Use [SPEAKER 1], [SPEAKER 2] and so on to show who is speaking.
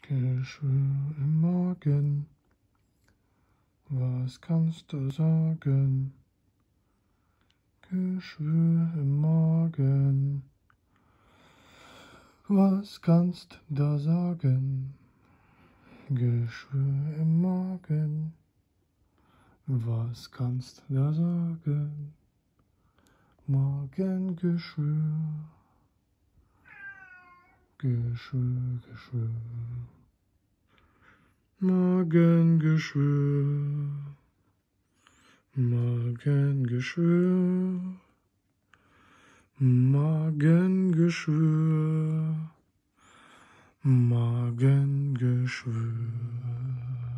[SPEAKER 1] Geschwür im Magen, was kannst du sagen? Geschwür im Magen, was kannst du sagen? Geschwür im Magen, was kannst du sagen? Magengeschwür, Geschwür, Geschwür. Magengeschwür, Magengeschwür, Magengeschwür, Magengeschwür.